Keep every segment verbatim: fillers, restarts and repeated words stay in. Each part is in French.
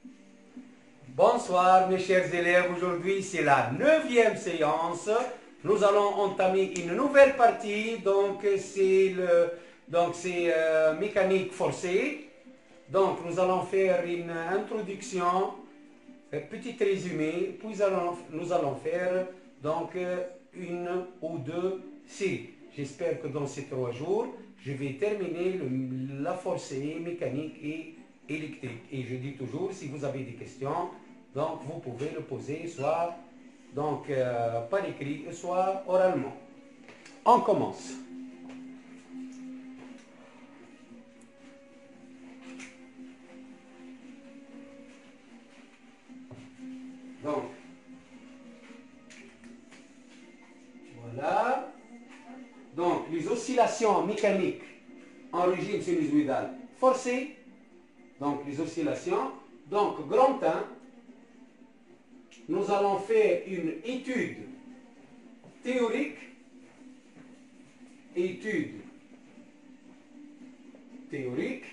Bonsoir mes chers élèves, aujourd'hui c'est la neuvième séance. Nous allons entamer une nouvelle partie, donc c'est le donc c'est euh, mécanique forcée. Donc nous allons faire une introduction, un petit résumé, puis allons, nous allons faire donc une ou deux séries. J'espère que dans ces trois jours, je vais terminer le, la forcée mécanique et électrique. Et je dis toujours, si vous avez des questions, donc vous pouvez le poser soit donc, euh, par écrit, soit oralement. On commence. Donc, voilà. Donc, les oscillations mécaniques en régime sinusoïdal forcé. Donc, les oscillations. Donc, grand un, nous allons faire une étude théorique. Étude théorique.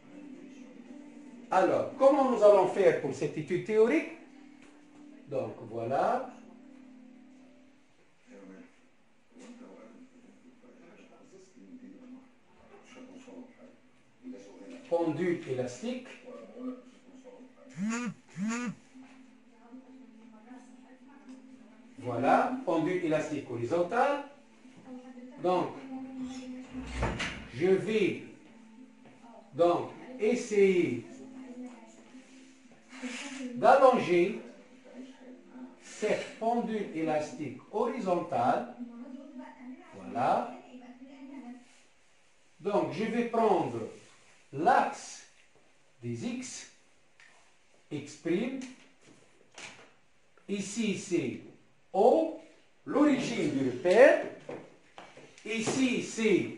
Alors, comment nous allons faire pour cette étude théorique? Donc, voilà. Pendule élastique. Voilà, pendule élastique horizontale. Donc, je vais donc essayer d'allonger cette pendule élastique horizontale. Voilà. Donc, je vais prendre l'axe des X, X'. Ici, c'est O, l'origine du repère. Ici, c'est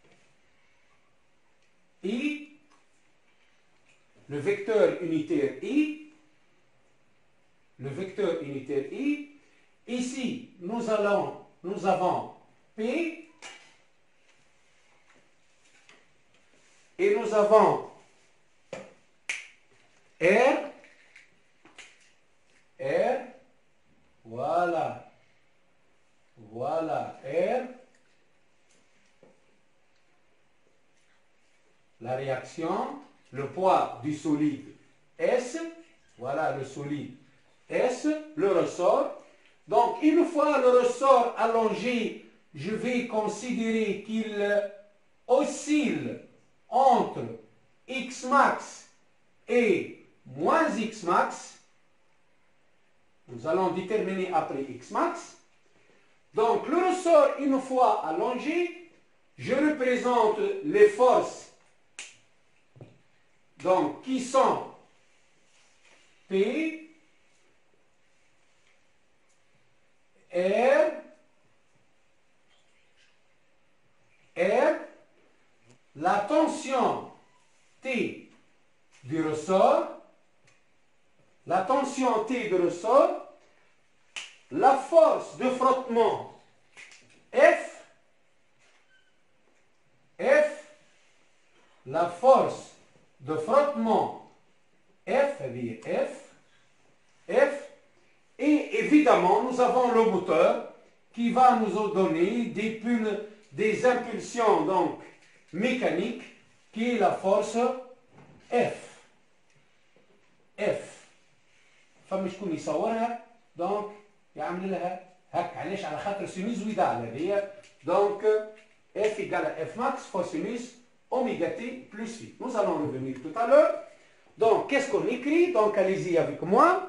I, le vecteur unitaire I. Le vecteur unitaire I. Ici, nous, allons, nous avons P. Et nous avons R. R. Voilà. Voilà. R. La réaction, le poids du solide S. Voilà le solide S. Le ressort. Donc, une fois le ressort allongé, je vais considérer qu'il oscille entre X max et moins X max. Nous allons déterminer après X max. Donc, le ressort, une fois allongé, je représente les forces donc, qui sont P, R, R, la tension T du ressort, la tension T du ressort, la force de frottement F, F, la force de frottement F, F, F, et évidemment, nous avons le moteur qui va nous donner des, des impulsions donc, mécaniques, qui est la force F. F. فما شكون يصورها دونك يعمل لها هكا علاش على خاطر سينوزويدال هذه دونك F égale à F max fois sinus oméga t plus phi. Nous allons revenir tout à l'heure. Donc, qu'est-ce qu'on écrit? Donc, allez-y avec moi.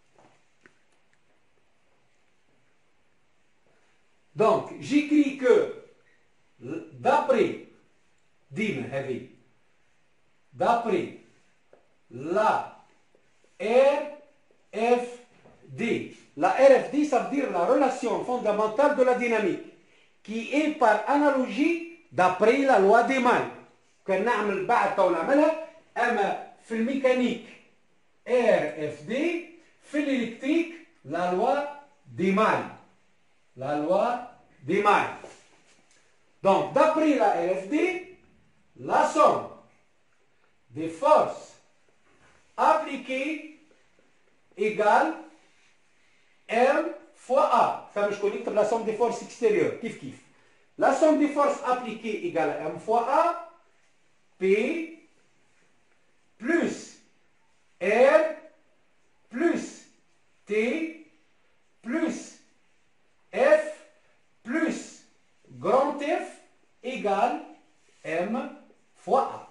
Donc, j'écris que d'après Dim heavy, d'après la R F D, la R F D, ça veut dire la relation fondamentale de la dynamique, qui est par analogie d'après la loi des mailles. كنا نعمل بعد تو نعملها اما في الميكانيك R F D في الالكتريك la loi des mailles. La loi des mailles. Donc d'après la R F D, la somme des forces appliquée égale M fois A. Ça, je connais la somme des forces extérieures. Kif kif. La somme des forces appliquées égale à M fois A. P plus R plus T plus F plus grand F égale M fois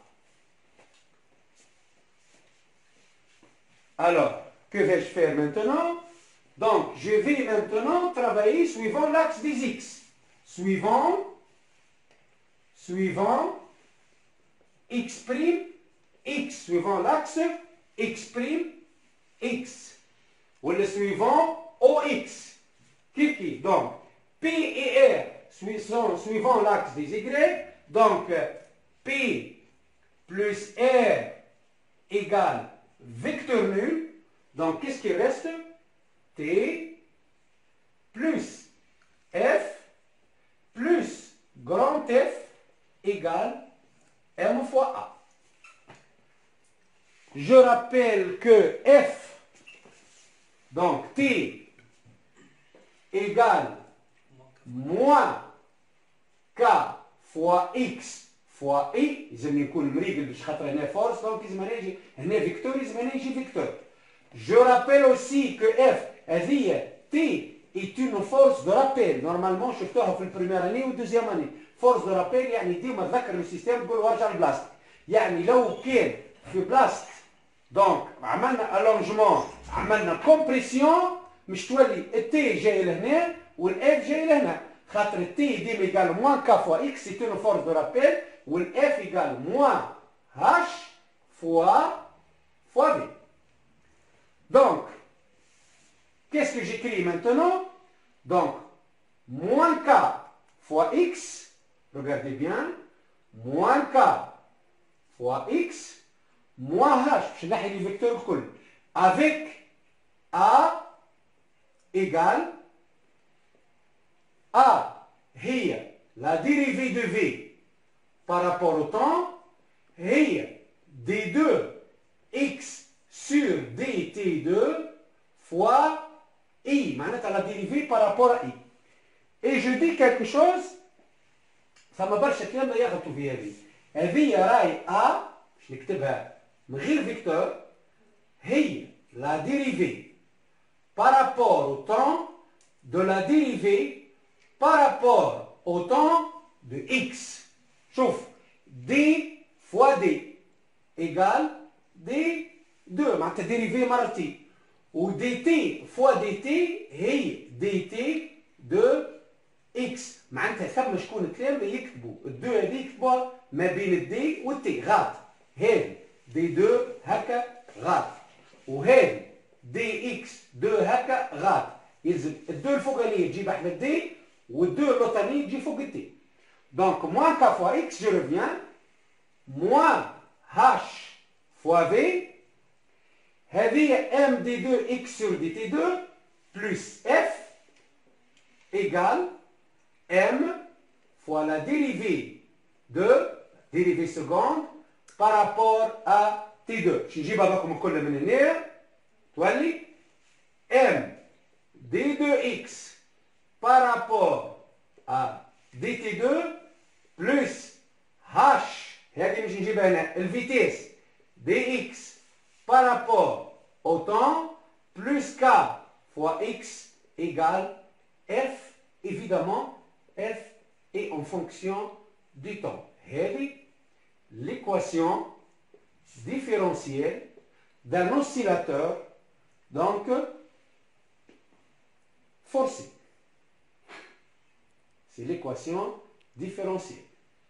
A. Alors, que vais-je faire maintenant? Donc, je vais maintenant travailler suivant l'axe des X. Suivant, suivant, X', X, suivant l'axe, X', X. Ou le suivant, O X. Qui, donc, P et R sont suivant l'axe des Y. Donc, P plus R égale vecteur nul. Donc, qu'est-ce qui reste? T plus F plus grand F égale M fois A. Je rappelle que F, donc T, égale moins K fois X fois I. لازم يكون مريقل باش خاطر هنا فورس، دونك لازم هنا يجي هنا فيكتور، لازم هنا يجي فيكتور. Je rappelle aussi que F هذه T est une force de rappel. Normalement شفتوها في البريمير اني والدوزيام اني. فورس دو رابيل يعني ديما تذكر السيستم تقول وارجع لبلاصتك. يعني لو كان في بلاصتك دونك عملنا الونجمون، عملنا كومبريسيون، مش تولي التي جاي لهنا والاف جاي لهنا، خاطر التي ديما يقال موان كا فوا اكس سي اون فورس دو رابيل، والاف يقال موان هاش فوا فوا في. Donc, qu'est-ce que j'écris maintenant? Donc, moins K fois X, regardez bien, moins K fois X, moins H, je vais les vecteurs cool, avec A égale A, هي la dérivée de V par rapport au temps, هي d deux X sur d T deux fois I, معناتها la dérivée par rapport à I. Et je dis quelque chose, ça ما برشا كلام يغلطوا في هذه. هذه راهي A، باش نكتبها من غير فيكتور، هي la dérivée par rapport au temps de la dérivée par rapport au temps de X. شوف D fois D égale D deux معناتها dérivée مرتين. و dt fois dt هي dt de x. معناتها ثم شكون الكلام اللي يكتبوا الدو هذه يكتبوها ما بين الدي والتي غلط. هذه دي دو هكا غلط، وهذه دي اكس دو هكا غلط. يلزم الدو الفوقانيه تجي بحذا الدي والدو اللوطانيه تجي فوق التي. دونك موان كا فوا اكس، جو ريفيان، موان هاش فوا في، هذه m d deux x sur dt deux plus f égale m fois la dérivée de dérivée seconde par rapport à t deux. Je نجيبها بكم كلها من هنا تولي m d deux x par rapport à dt deux plus h، هذه مش نجيبها هنا الفيتيس dx par rapport au temps plus k fois x égale f. Évidemment, f est en fonction du temps. C'est l'équation différentielle d'un oscillateur donc forcé. C'est l'équation différentielle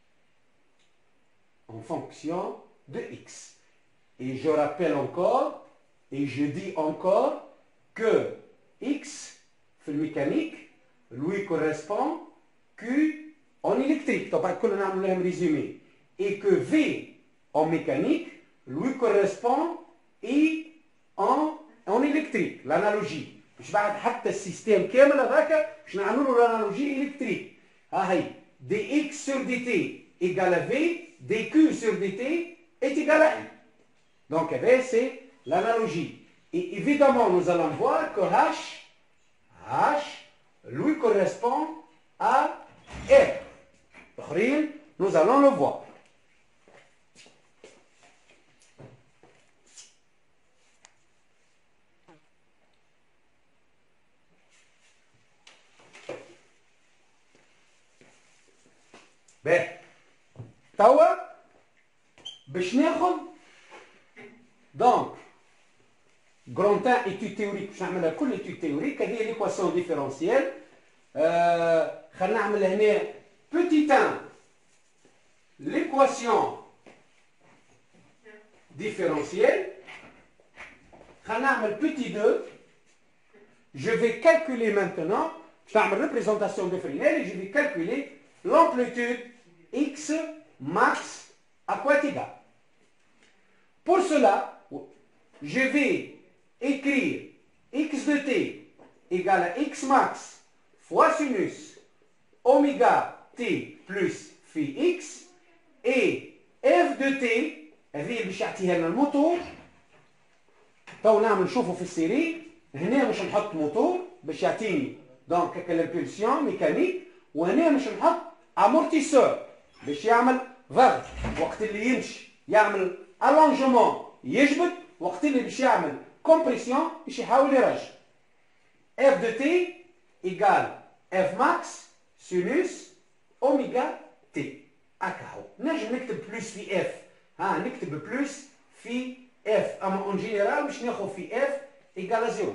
en fonction de x. Et je rappelle encore, et je dis encore, que X, في mécanique, lui correspond Q en électrique. طبعا كلنا نعمل لهم résumé. Et que V en mécanique, lui correspond I en, en électrique. L'analogie. مش بعد حتى السيستم كامل هذاك باش نعملوا له l'analogie électrique. ها هي dx sur dt égale à V, dq sur dt est égal à I. Donc, c'est l'analogie. Et évidemment, nous allons voir que H, H lui correspond à R. Nous allons le voir. Ben, توا باش ناخذ donc grand un étude théorique باش نعملها كل étude théorique هذه l'équation différentielle. آه خلينا نعمل هنا petit un l'équation différentielle. خلينا نعمل petit deux. Je vais calculer maintenant, je vais faire une représentation de Fresnel et je vais calculer l'amplitude x max à quoi est égal. Pour cela, je vais écrire x de t égale à x max fois sinus oméga t plus phi x et f de t, هذه اللي باش يعطيها لنا الموتور. تو نعمل نشوفوا في السيري هنا مش نحط موتور باش يعطيني دونك هكا لامبولسيون ميكانيك، وهنا مش نحط امورتيسور باش يعمل ضغط وقت اللي يمشي، يعمل الونجمون يجبد، وقت اللي باش يعمل كومبريسيون باش يحاول يرجع. اف دو تي ايكال اف ماكس سينوس اوميغا تي. هكا هو نجم نكتب بلوس في اف، ها نكتب بلوس في اف، اما اون جينيرال باش ناخذ في اف ايكال زيرو.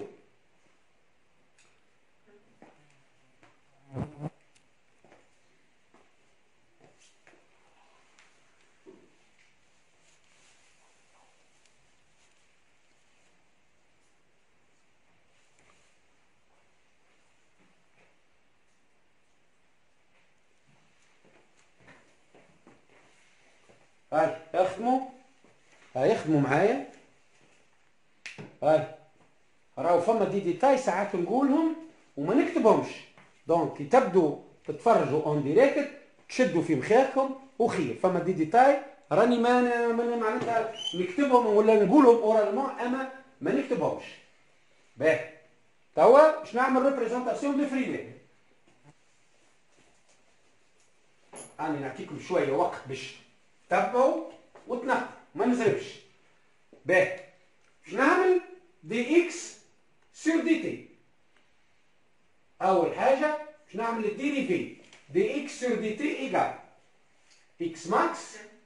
هاي يخدموا هاي يخدموا معايا. هاي راهو فما دي ديتاي ساعات نقولهم وما نكتبهمش، دونك تبدو تتفرجوا اون ديريكت تشدوا في مخاخكم وخير. فما دي ديتاي راني ما معناتها نكتبهم ولا نقولهم اورالمون اما ما نكتبهمش. باهي توا باش نعمل ريبريزونطاسيون دو فرينيل. راني نعطيكم شويه وقت باش تبعوا وتنقوا ما نزربش. باهي باش نعمل دي اكس سور دي تي. اول حاجه باش نعمل الديريفي دي اكس سور دي تي ايكال اكس ماكس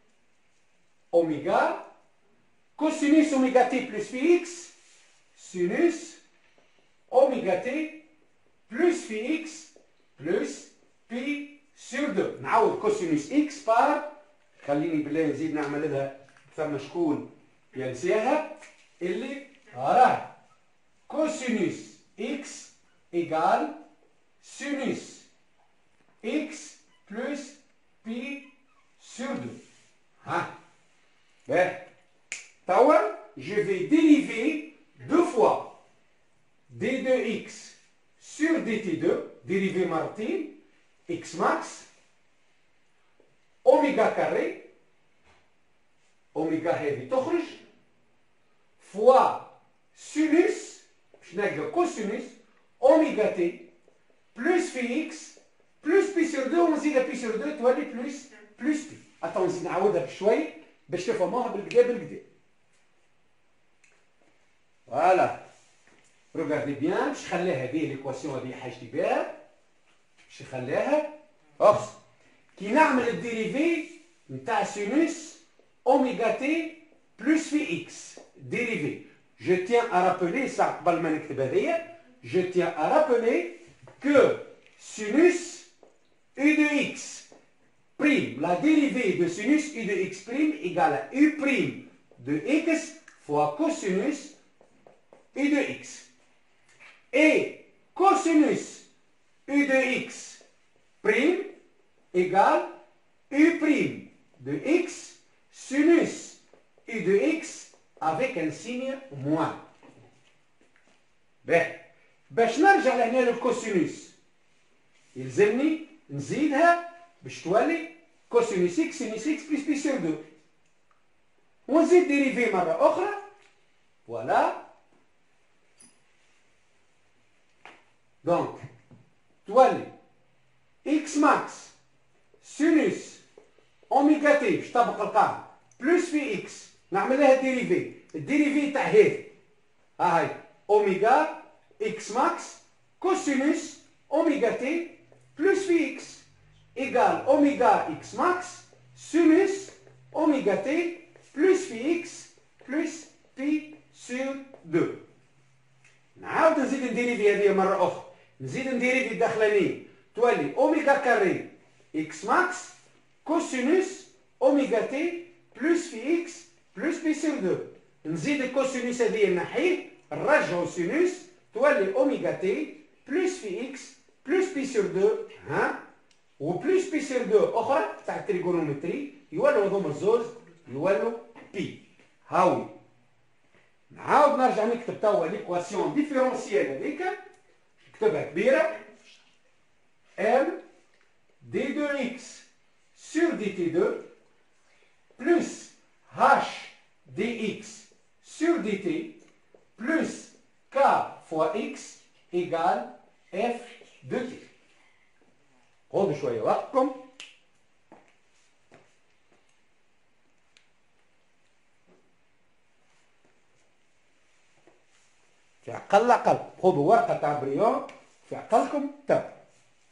اوميغا كوسينوس اوميغا تي بلس في اكس سينوس اوميغا تي بلس في اكس بلس بي سور دو. نعوض كوسينوس اكس بار، خليني بالله نزيد نعمل لها ثم شكون ينساها اللي راه كوسينوس اكس ايكال سينوس اكس بلس بي سور دو. ها باهي توا je vais dériver deux fois d deux x sur dt deux dérivé مرتين x max اوميغا كاري اوميغا هذه تخرج فوا سينوس باش نلقى كوسينوس اوميغا تي بلس في اكس بلس بي سور دو ونزيدها بي سور دو تولي بلس بلس بي. اتون نزيد نعاودها بشوي باش تفهموها بالكدا بالكدا. فوالا روغاردي بيان باش نخليها هذه ليكواسيون هذه حاجتي بها باش نخليها اوبس. كي نعمل الديريفي نتاع سينوس اوميغا تي بلس في اكس ديريفي، je tiens à rappeler ça قبل ما نكتب هذيا، je tiens à rappeler que sinus u de x prime, la dérivée de sinus u de x prime égale à u prime de x fois cosinus u de x. Et cosinus u de x prime égale u prime de x sinus u de x avec un signe moins. باهي باش نرجع لهنا للكوسينوس يلزمني نزيدها باش تولي كوسينوس اكس سينوس اكس بلس بي سور دو، ونزيد ديريفي مره اخرى Voilà. Donc, تولي x max sinus اوميغا تي باش طبق القاعدة بلس في اكس نعمل لها ديريفي الديريفي تاع هذه ها هاي اوميغا اكس ماكس كوسينوس اوميغا تي بلس في اكس ايكال اوميغا اكس ماكس سينوس اوميغا تي بلس في اكس بلس بي سور دو. نعاود نزيد نديريفي هذه مرة أخرى نزيد نديريفي الداخلانية تولي اوميغا كاري اكس ماكس كوسينوس اوميغا تي بلس في اكس بلس بي سور دو. نزيد الكوسينوس هذه نحيه نرجعو سينوس تولي اوميغا تي بلس في اكس بلس بي سور دو ها و بلس بي سور دو اخرى تاع التريغونومتري يولوا هذوما الزوز يولوا بي. هاوي نعاود نرجع نكتب توا ليكواسيون ديفيرونسيال هذيك نكتبها كبيره ام دي دو اكس sur dt deux plus h dx sur dt plus k fois x égale f de t. خذوا شوية وقتكم. في أقل أقل خذوا ورقة تاع بريون في عقلكم تبع.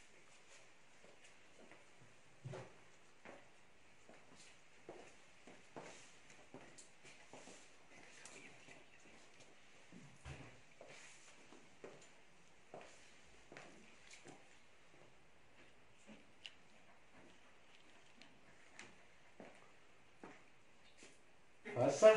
فسخ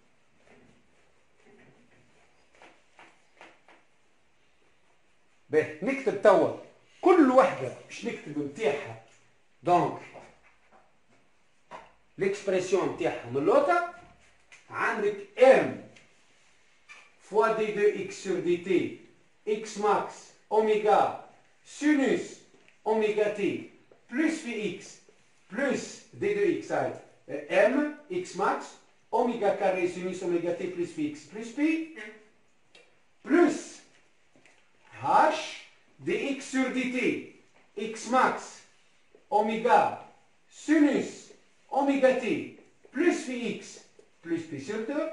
باهي نكتب توا كل وحده باش نكتب نتاعها دونك ليكسبرسيون نتاعها من لوطا. عندك ام فوا دي دو اكس سور دي تي اكس ماكس اوميغا سينوس اوميغا تي بلس في اكس بلس دي دو اكس هاي ام اكس ماكس اوميغا كاري سينوس اوميغا تي بلس في اكس بلس بي بلس h dx sur dt x max oméga sinus oméga t plus phi x plus pi sur deux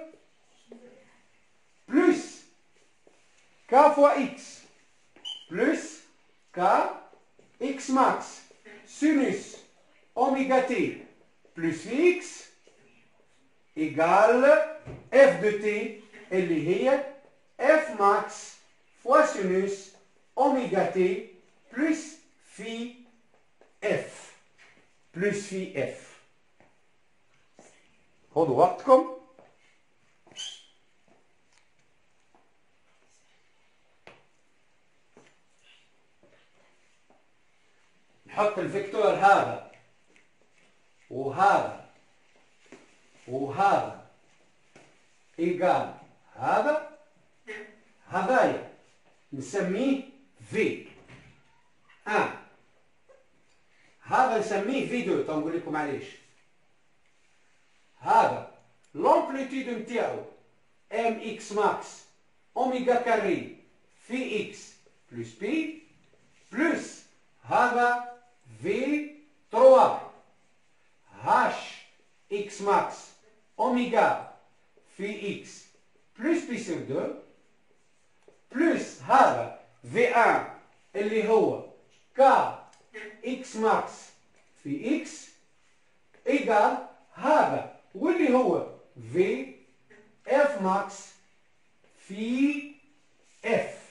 plus k fois x plus k x max sinus oméga t plus phi x égale f de t اللي هي f max fois sinus oméga t plus phi f plus phi f. خذوا وقتكم. نحط الفيكتور هذا وهذا وهذا إيجال هذا هذايا نسميه في ان هذا نسميه في دو. تنقول لكم علاش. هذا لومبليتود نتاعو ام اكس ماكس اوميغا كاري في اكس بلس بي بلس هذا في ثلاثة هاش اكس ماكس اوميغا في اكس بلس بي سور دو بلس هذا في واحد اللي هو ك اكس ماكس في اكس ايجال هذا واللي هو في اف ماكس في اف.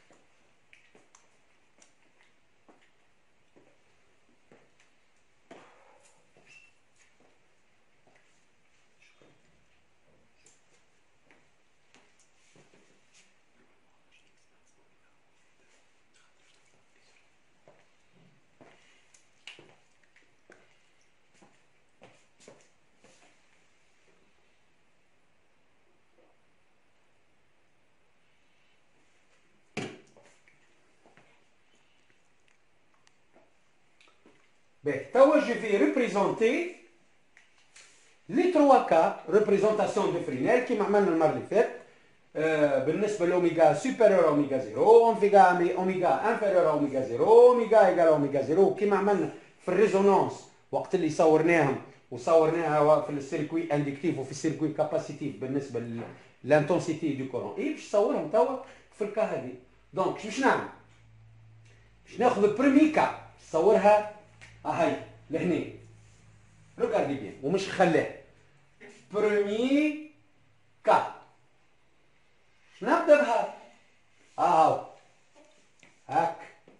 توا je vais représenter les trois cas représentation de Fresnel كيما عملنا المرة اللي فاتت. آه بالنسبة لأوميجا سوبيريور أوميجا زيرو، أوميجا أوميجا انفيريور أوميجا زيرو، أوميجا إيجال أوميجا زيرو، كيما عملنا في الريزونانس وقت اللي صورناهم وصورناها في السيركوي اندكتيف وفي السيركوي كاباسيتيف بالنسبة للانتونسيتي دو كورون. إيه باش نصورهم توا في الكا هذه. دونك شو باش نعمل؟ باش ناخذ البرومي كا نصورها هاي لهنا. ريغاردي بيان ومش نخليها. برومي كا نبدا بهذا. اهو هاك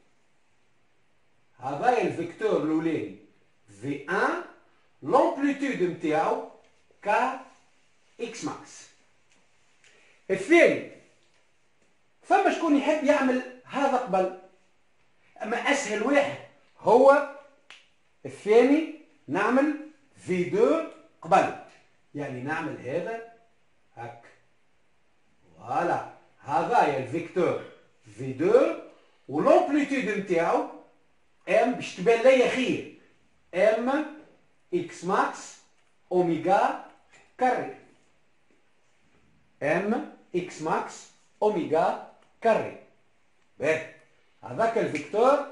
هذا الفيكتور الاولاني في واحد لومبليتود نتاعو كا اكس ماكس. الثاني فما شكون يحب يعمل هذا قبل، اما اسهل واحد هو الثاني نعمل في اثنين قبل، يعني نعمل هذا هاك. فوالا هذايا الفيكتور في اثنين ولومبليتود نتاعو ام باش تبان ليا خير ام اكس ماكس اوميجا كاري. ام اكس ماكس اوميجا كاري. باهي هذاك الفيكتور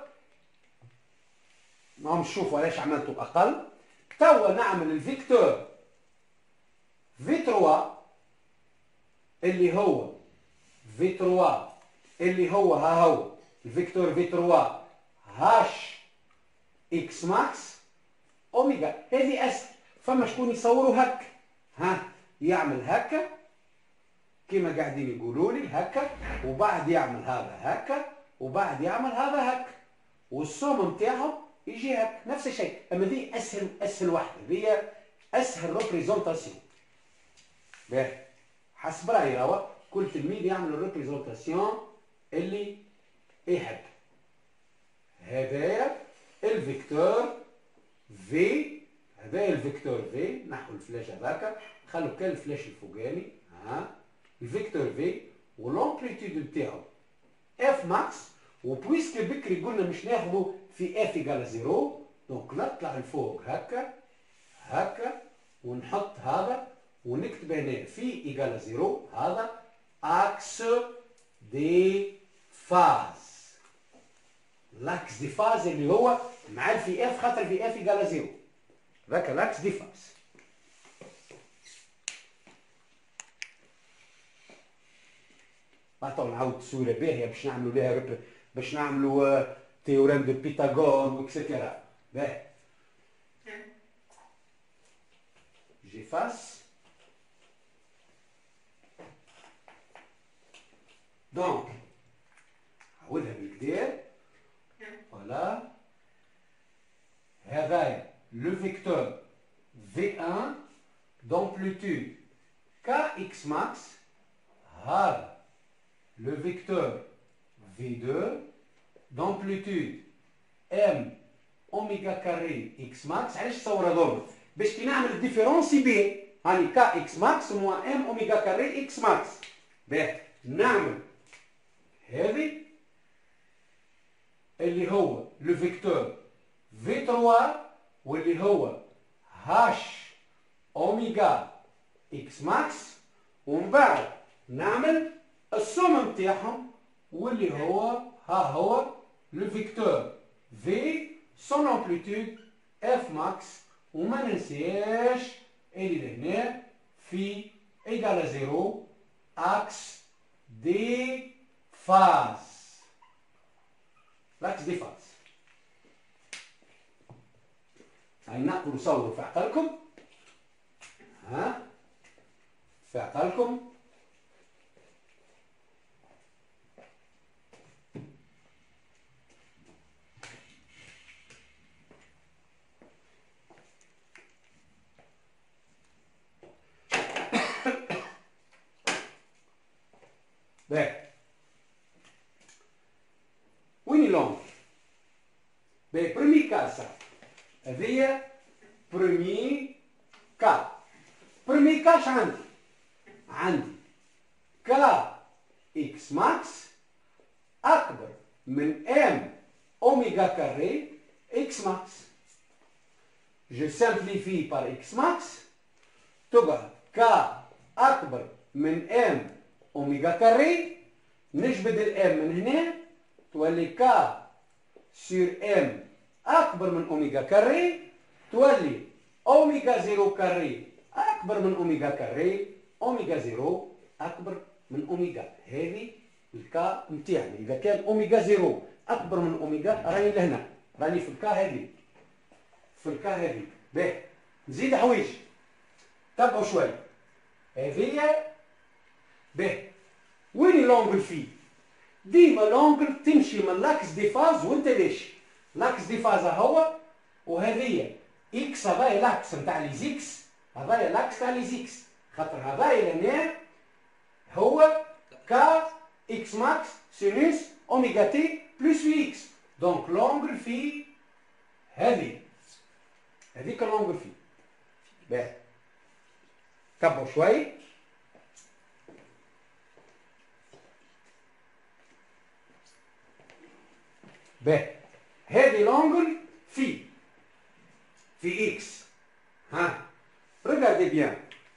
راهم نشوفوا علاش عملته اقل. توا نعمل الفيكتور في ثلاثة اللي هو في ثلاثة اللي هو ها هو الفيكتور في ثلاثة هاش اكس ماكس اوميجا. هذه اسهل. فما شكون يصوروا هكا، ها يعمل هكا كيما قاعدين يقولوا لي هكا، وبعد يعمل هذا هكا، وبعد يعمل هذا هكا، والسوم نتاعهم يجي هكا نفس الشيء. اما ذي اسهل اسهل واحده، ذي اسهل ريبريزونطاسيون. باهي حسب رايي راهو كل تلميذ يعمل الريبريزونطاسيون اللي يحب. هذايا الفيكتور في، هذايا الفيكتور في، نحو الفلاش هذاك، خلوا كان الفلاش الفوقاني، ها الفيكتور في ولومبليتود نتاعو اف ماكس. وبويسك بكري قلنا مش ناخذوا في اف ايكال زيرو، دونك نطلع لفوق هكا هكا ونحط هذا ونكتب هنا في ايكال زيرو. هذا اكس دي فاز، لاكس دي فاز اللي هو مع الفي اف، خاطر في اف ايكال زيرو، ذاك لاكس دي فاز. عطاو نعاود الصورة باهية باش نعملوا لها رب... باش نعملوا تيوريم دو بيتاغور وكسيتيرا. باهي جيفاس. دونك عاودها بالكدا. فوالا هذايا لو فيكتور في واحد d'amplitude kx max. هذا le vecteur في اثنين d'amplitude m اوميغا كاري x max. علاش تصور ضرب؟ باش كي نعمل الديفيرونسي بين هاني k x max موا m اوميغا كاري x max. باهي نعمل هذه اللي هو لو فيكتور في ثلاثة واللي هو هاش اوميغا اكس ماكس، ومن بعد نعمل السوم نتاعهم واللي هو ها هو لو فيكتور في سون امبليتود اف ماكس. وما ننساش اللي لهنا في ايكال زيرو اكس دي فاز، لاكس دي فاز. هاي نقلوا صوروا في عقلكم، ها في عقلكم. باهي وين لونغ؟ باهي برومي كا صح، هذيا برومي كا. برومي كا اش عندي؟ عندي كا اكس ماكس اكبر من ام اوميغا كاري اكس ماكس. جو سامبليفي بار اكس ماكس تقعد كا اكبر من ام اوميغا كاري. نجبد الام من هنا تولي كا سور ام اكبر من اوميغا كاري، تولي اوميغا زيرو كاري اكبر من اوميغا كاري، اوميغا زيرو اكبر من اوميغا. هذه الكا نتاعنا. اذا كان اوميغا زيرو اكبر من اوميغا راني لهنا، راني في الكا هذه، في الكا هذه. باهي نزيد حوايج تبعوا شوي. هذه باهي وين لونغل فيه؟ ديما لونغل تمشي من لاكس دي فاز وانت ماشي. لاكس دي فاز هو، وهذه اكس هذايا لاكس نتاع لي زيكس، هذايا لاكس تاع لي زيكس، خاطر هذايا لهنا هو كا اكس ماكس سينوس اوميغا تي بلس في اكس. دونك لونغل في هذه، هذيك لونغل في. باهي كبروا شوي. باهي هذه لونغل في في اكس. ها regardez bien.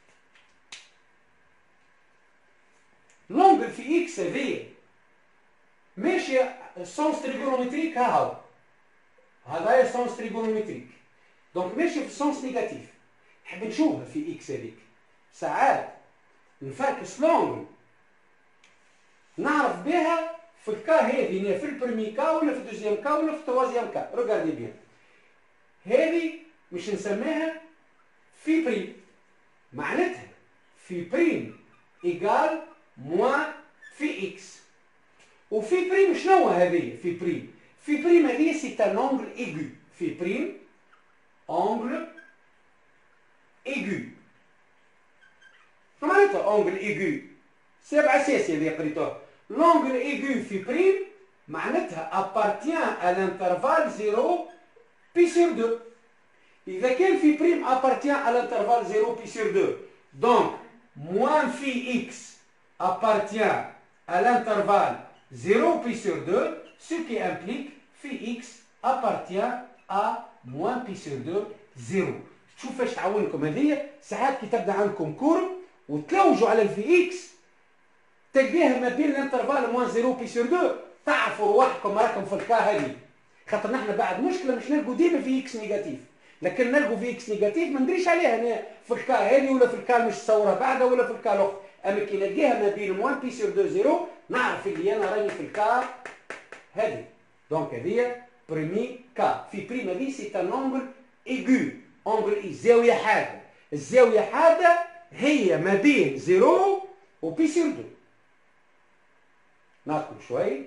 لونغل في اكس هذه ماشية سونس تريغونومتريك. ها هو هذايا سونس تريغونومتريك، دونك ماشية في السونس نيجاتيف. نحب نشوفها في اكس هذيك. ساعات نفركس لونغل نعرف بها في الكا هذه، في البريمي كا ولا في الدوزيام كا ولا في التروازيام كا. ريغاردي بيان، هذه مش نسميها في بريم، معناتها في بريم ايكال موان في اكس. وفي بريم شنو هذه؟ في بريم في بريم هذه سي ان اونغل ايغو. في بريم اونغل ايغو. شنو معناتها اونغل ايغو؟ سبعة اساسي هذه قريتوها. لونغل ايغو في بريم معناتها appartient à l'intervalle zéro pi sur deux. إذا كان في بريم appartient à l'intervalle zéro pi sur deux, donc moins phi x appartient à l'intervalle zéro pi sur deux, ce qui implique phi x appartient à moins pi sur deux zéro. شوف فاش تعاونكم هذه. ساعات كي تبدا عندكم كورب وتلوجوا على الفي اكس تلقاها ما بين الانترفال موان زيرو بي سور دو، تعرفوا رواحكم راكم في الكا هذه. خاطر نحن بعد مشكله مش نلقوا ديما في اكس نيجاتيف، لكن نلقوا في اكس نيجاتيف ما ندريش عليها انا في الكا هذه ولا في الكا مش تصورها بعدها ولا في الكا الاخر. اما كي نلقاها ما بين موان بي سور دو زيرو نعرف اللي انا راني في الكا هذه. دونك هذه بريمي كا. في بريم هذه سي ان اونغل ايغو، اونغل اي زاويه حاده. الزاويه حاده هي ما بين زيرو وبي سور دو. ناكل شوي.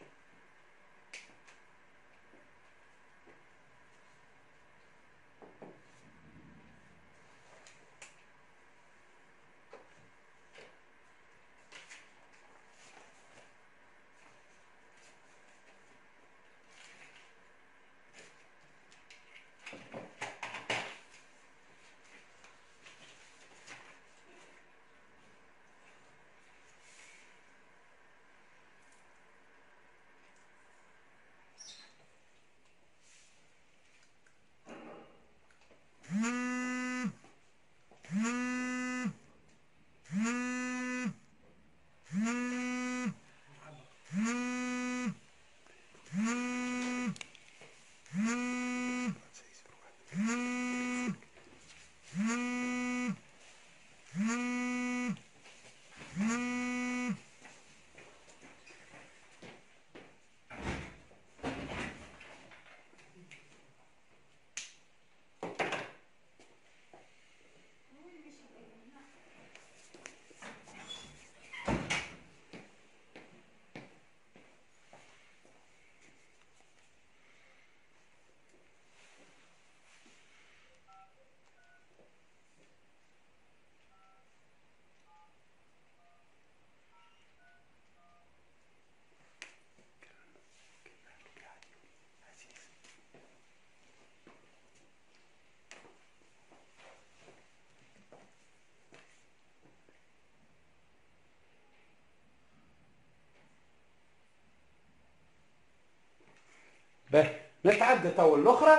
باهي نتعدى تو الاخرى.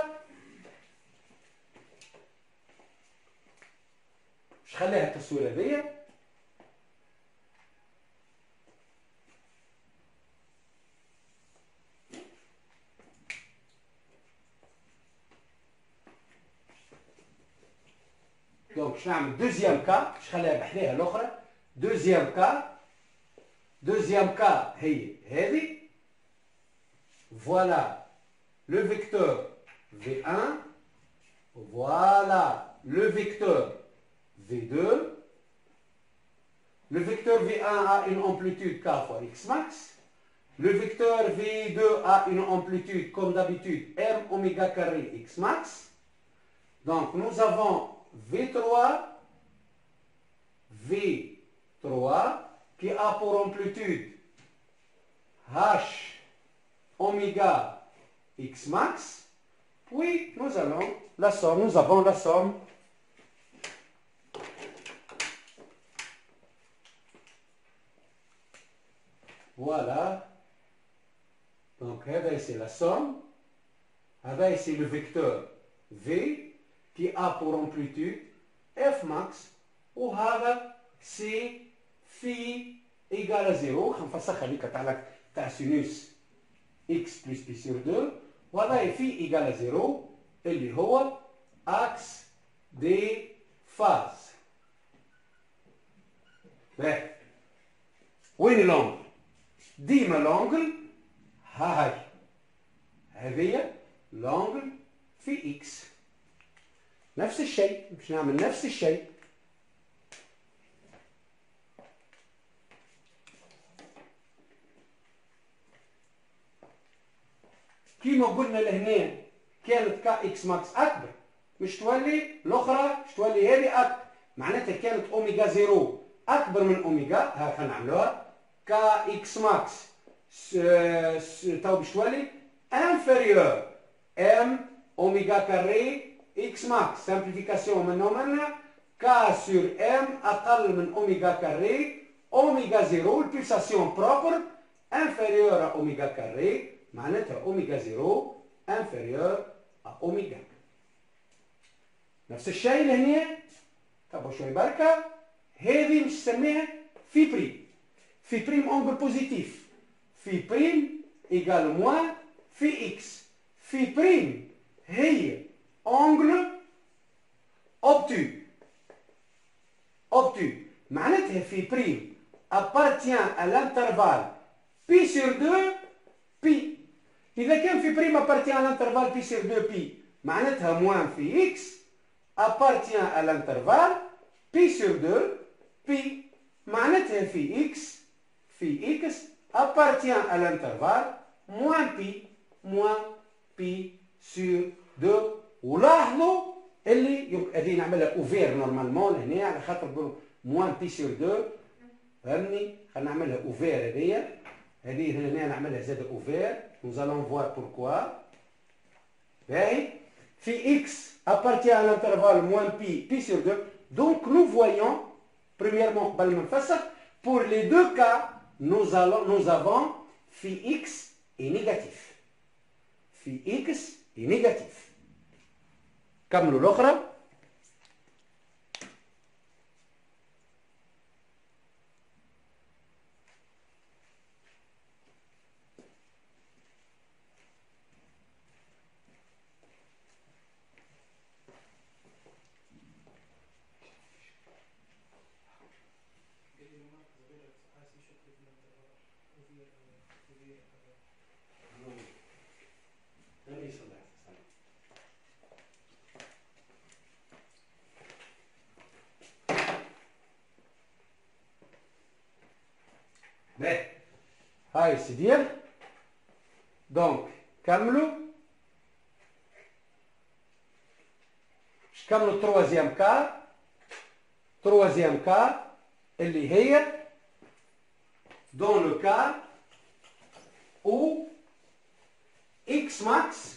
مش خليها التصويره دي. دونك باش نعمل دوزيام كا باش نخليها بحذاها الاخرى. دوزيام كا دوزيام كا هي هذه. فوالا لو فيكتور في واحد. Voilà le vecteur في deux. Le vecteur في واحد a une amplitude k fois x max. Le vecteur في deux a une amplitude, comme d'habitude, m oméga carré x max. Donc nous avons V trois, V trois qui a pour amplitude h oméga x max. Puis nous allons la somme, nous avons la somme voilà. Donc هذا c'est la somme. هذا c'est le vecteur V qui a pour amplitude f max. وهذا c'est phi égale à zéro. خنفسخها ليك تاع تاع sinus x plus pi sur deux. وهذا phi égale à zéro اللي هو axe des phases. باهي وين الانجل؟ ديما الانجل ها هاي هذه الانجل في اكس. نفس الشيء باش نعمل نفس الشيء. كيما قلنا لهنا كانت كا اكس ماكس اكبر مش تولي الاخرى مش تولي هذه اكبر. معناتها كانت اوميجا زيرو اكبر من اوميجا. ها خلينا نعملوها كا اكس ماكس تو باش تولي انفيريور ام اوميجا كاري اكس ماكس. سامبليفيكاسيون من ومنا كا سور ام اقل من اوميجا كاري اوميجا زيرو. البيلساسيون بروبر انفيريور اوميجا كاري معناتها اوميجا زيرو انفيريور اوميجا. نفس الشيء لهنا تبعوا شوي بركه. هذه مش نسميها في بريم. في بريم اونجل بوزيتيف. في بريم ايجال موان في اكس. في بريم هي اونجل اوبتو. اوبتو معناتها في بريم appartient à l'intervalle pi sur deux pi. إذا كان في بريم appartient à l'intervalle pi sur deux pi معناتها موان في x appartient à l'intervalle pi sur deux pi. معناتها في x في x appartient à l'intervalle moins pi moins pi sur deux. ولاحظوا اللي هذه نعملها اوفير نورمالمون هنا على خاطر نقولوا موان بي سور دو. فهمني؟ خلينا نعملها اوفير هذه. هذه هنا نعملها زاد اوفير. Nous allons voir pourquoi. باهي في x appartient à l'intervalle moins pi pi sur deux. Donc nous voyons premièrement قبل ما نفسر pour les deux cas nous allons nous avons phi x est négatif. phi x est négatif. كملوا الأخرى. باهي هاي سي دونك كملوا. باش نكملوا التروازيام كا. تروازيام كا اللي هي دون لو كا او اكس ماكس.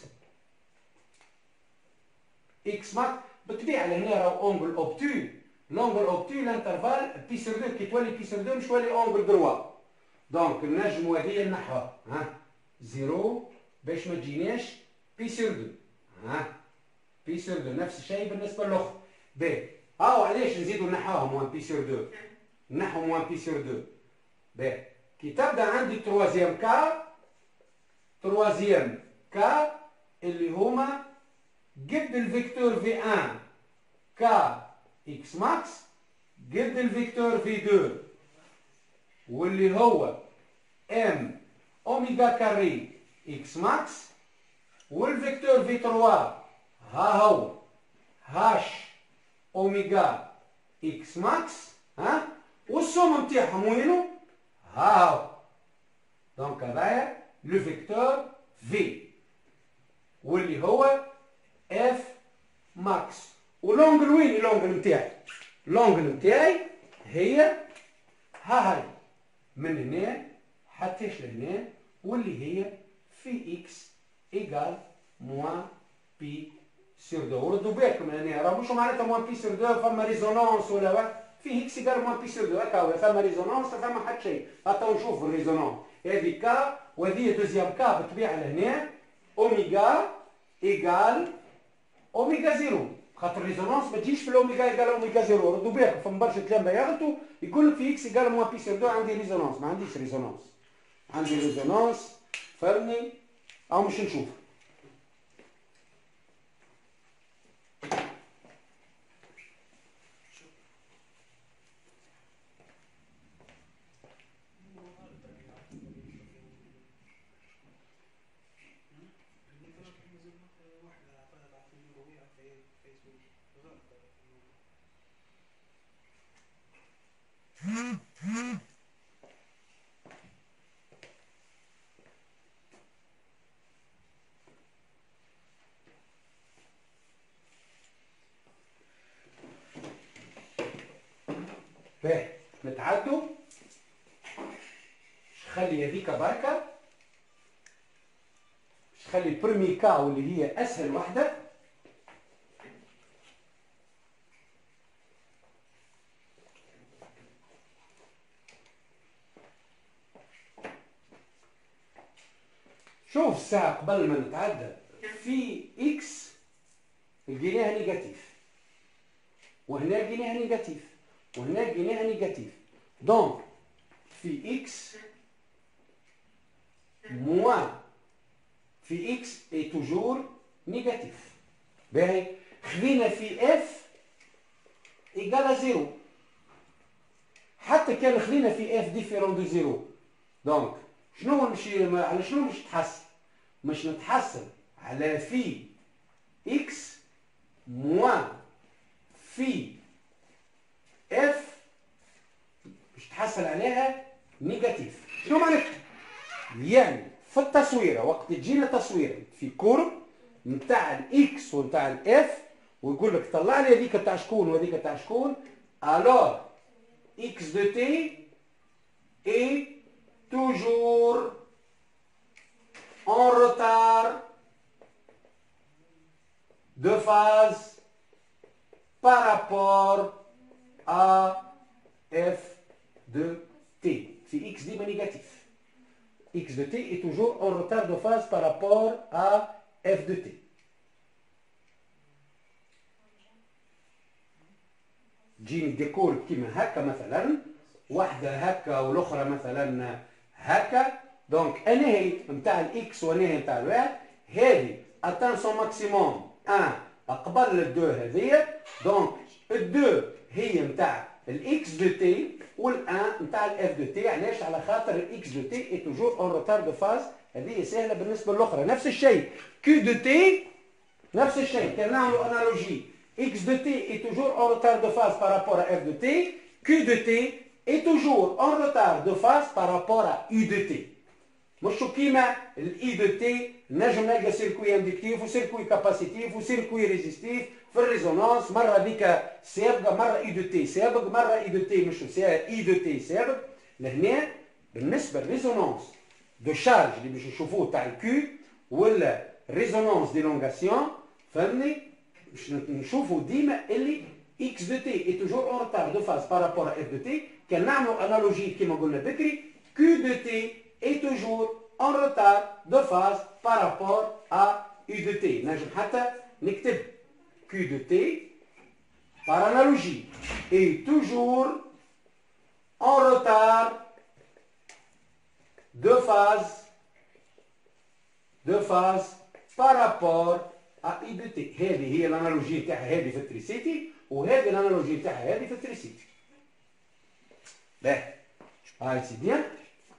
اكس ماكس بالطبيعه لهنا راهو اونجل اوبتو. لونجل اوبتو لانترفال بي سور دو كي تولي بي سور دو مش تولي اونجل دروا. دونك نجموا هذه نحوها ها زيرو باش ما تجيناش بي سور دو. ها بي سور دو نفس الشيء بالنسبه للاخر. باهي هاو علاش نزيدوا نحوها موان بي سور دو. نحو موان بي سور دو. باهي كي تبدا عندي تروازيام كا. تروازيام كا اللي هما قد الفيكتور في واحد كا اكس ماكس قد الفيكتور في اثنين واللي هو ام اوميجا كاري اكس ماكس، والفيكتور في ثلاثة ها هو هاش اوميجا اكس ماكس، ها، والسوم نتاعهم وينو؟ ها هو. دونك هذايا لو فيكتور في واللي هو اف ماكس. ولونجل وين اللونجل نتاعي؟ اللونجل نتاعي هي ها هاي من هنا حتىش لهنا، واللي هي في اكس ايكال موان بي سور دو. وردوا بالكم هنا راه مش معناتها موان بي سور دو فما ريزونونس ولا واحد، في اكس ايكال موان بي سور دو هكا هو، فما ريزونونس فما حتى شيء. حتى نشوفوا الريزونونس هذه كا وهذه دوزيام كا بالطبيعه لهنا اوميغا ايكال اوميغا زيرو، خاطر الريزونانس ما تجيش في الاوميغا ايكال اوميغا زيرو. ردوا بالكم فما برشا تلامذه يغلطوا يقول لك في اكس ايكال موان بي سور دو عندي ريزونانس، ما عنديش ريزونانس، عندي ريزونانس فهمني او مش نشوف. باهي نتعدوا، خلي هذيك بركه، خلي البرمي كا واللي هي اسهل وحده. شوف الساعة قبل ما نتعدى في اكس لقيناها نيجاتيف، وهنا لقيناها نيجاتيف، وهنا لقيناها نيجاتيف. دونك في اكس موان في اكس اي توجور نيجاتيف. باهي خذينا في اف ايكال زيرو، حتى كان خذينا في اف ديفيرون دو زيرو. دونك شنو نمشي على شنو مش نتحسن؟ مش نتحسن على في اكس موان في اف، مش تحصل عليها نيجاتيف. شنو معناتها؟ يعني في التصويره وقت تجينا تصويره في كورب نتاع الاكس ونتاع الاف ويقول لك طلع لي هذيك تاع شكون وهذيك تاع شكون، الوغ اكس دو تي اي توجور en retard de phase par rapport à f de t. في x ديما négatif. x de t est toujours en retard de phase par rapport à f de t. تجيني ديكور كيما هكا مثلا، واحدة هكا والاخرى مثلا هكا. دونك انا هي نتاع الاكس وانا هي نتاع الواحد، هذه اتان سون ماكسيموم واحد قبل الدو هذيا. دونك الدو هي نتاع الاكس دو تي والان نتاع الاف دو تي. علاش؟ على خاطر الاكس دو تي اي توجور اون روتار دو فاز. هذه سهله بالنسبه للاخرى. نفس الشيء كيو دو تي، نفس الشيء كان نعملوا انالوجي. اكس دو تي اي توجور اون روتار دو فاز بارابور ا اف دو تي، كيو دو تي اي توجور اون روتار دو فاز بارابور ا يو دو تي. مش كيما الاي دو تي نجم نلقى سيركوي اندكتيف وسيركوي كاباسيتيف وسيركوي ريزيستيف في الريزونانس، مره ذيك سابقه مره اي دو تي سابق مره اي دو تي مش اي دو تي سابق. لهنا بالنسبه للريزونانس دو شارج اللي باش نشوفوه تاع الكيو ولا ريزونانس ديلونغاسيون، فهمني؟ باش نشوفوا ديما اللي اكس دو تي اي توجور اون روتار دو فاز بارابور اف دو تي. كان نعملوا انالوجي كيما قلنا بكري، كيو دو تي est toujours en retard de phase par rapport à U de T. نجم حتى نكتب Q de T par analogie est toujours en retard de phase de phase par rapport à I de T. هذه هي الانالوجي تاعها هذه في التريسيتي. وهذه الانالوجي تاعها هذه في التريسيت. باهي هاي سي بيان.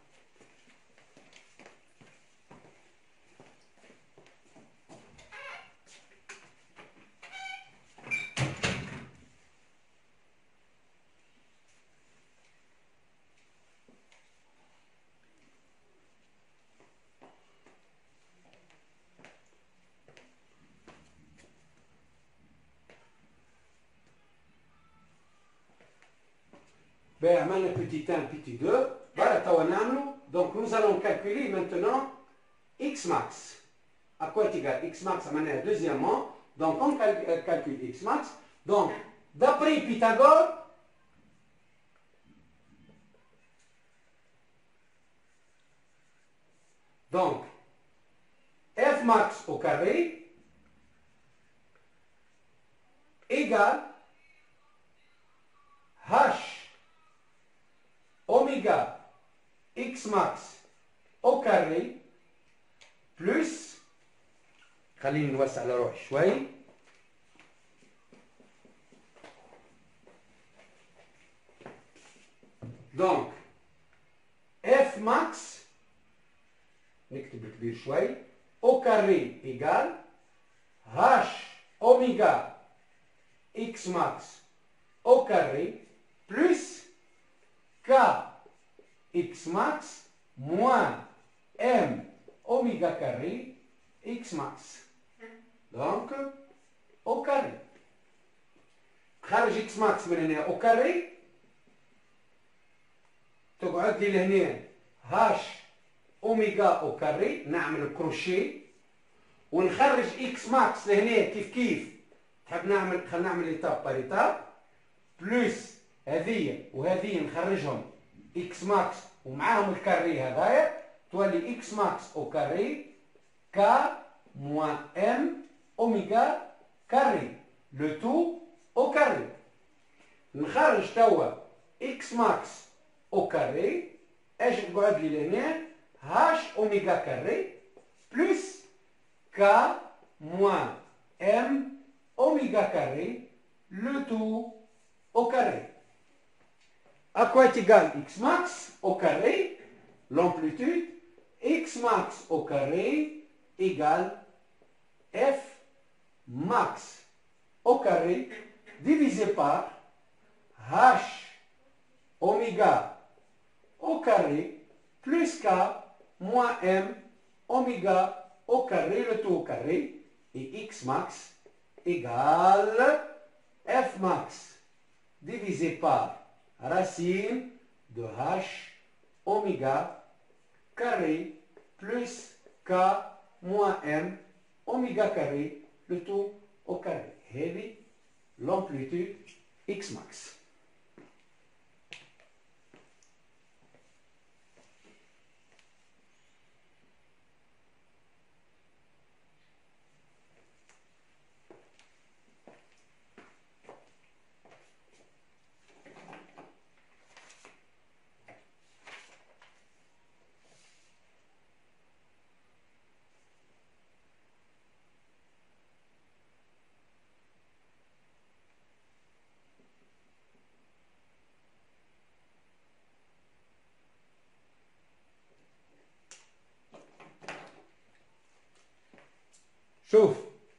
Ben, un petit un, petit deux. Voilà, donc nous allons calculer maintenant x max. À quoi est égal x max à manière deuxièmement. Donc on cal calcule x max. Donc d'après Pythagore, donc f max au carré égale h oméga x max au carré plus, خلينا نوسع الروح شوي، donc f max نكتب كبير شوي au carré égale h oméga x max au carré plus k x max moins m oméga carré x max. Donc au carré. خارج x max من هنا au carré تقعد لي لهنا h اوميغا au carré، نعمل كروشيه ونخرج x max لهنا كيف كيف تحب نعمل، خلينا نعمل ايتاب بار ايتاب، بلس هذه وهذه نخرجهم x max ومعاهم الكاري هذايا تولي x max au carré k moins m oméga carré le tout au carré. نخرج توا x max au carré اش تقعد لي لهنا h oméga carré plus k moins m oméga carré le tout au carré. À quoi est égal x max au carré? L'amplitude x max au carré égale f max au carré divisé par h oméga au carré plus k moins m oméga au carré, le tout au carré, et x max égale f max divisé par racine de h oméga carré plus k moins m oméga carré, le tout au carré. هذه l'amplitude x max. شوف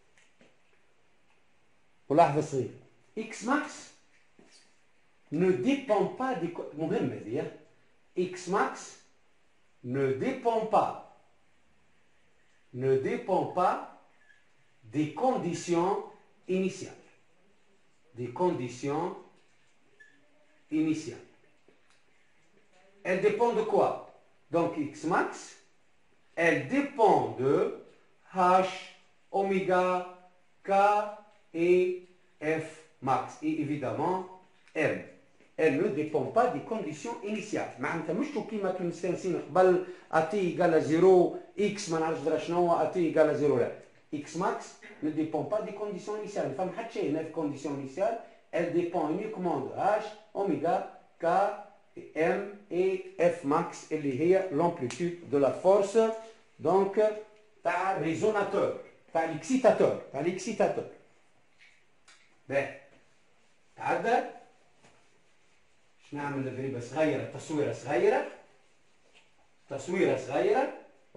ولاحظ صغير x max ne dépend pas des مهم هذه x max ne dépend pas ne dépend pas des conditions initiales des conditions initiales. Elle dépend de quoi? Donc x max elle dépend de h oméga k et f max et évidemment m. Elle ne dépend pas des conditions initiales. معناتها مش كيما كنا مستانسين قبل at égale zéro x ما نعرفش درا شنو at égale zéro لا. x max ne dépend pas des conditions initiales. ما فهم حتى شيء هنا في conditions initiales. Elle dépend uniquement de h oméga k et m et f max اللي هي l'amplitude de la force donc تاع الريزوناتور تاع l'excitateur تاع l'excitateur. Ben, تعدل. باش نعمل فيريبل صغيرة، تصويرة صغيرة، تصويرة صغيرة.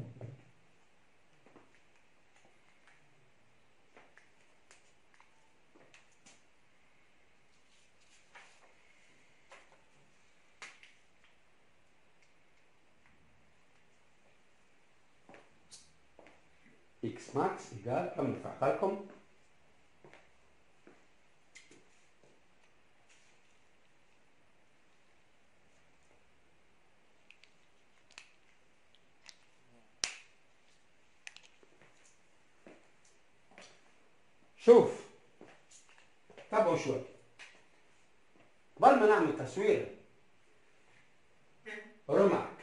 x max égal، كم نرفعها لكم. شوف تابعوا شوي قبل ما نعمل تصوير. رماك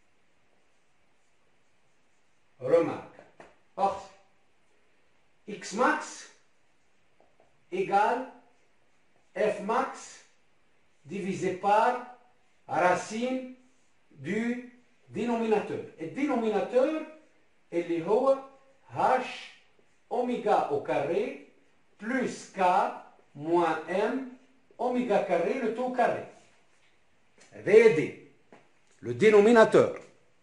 رماك أخذ x max égale f max divisé par racine du dénominateur. الدينوميناتور اللي هو h oméga au carré plus k moins m oméga carré le tout carré. V D. Le dénominateur.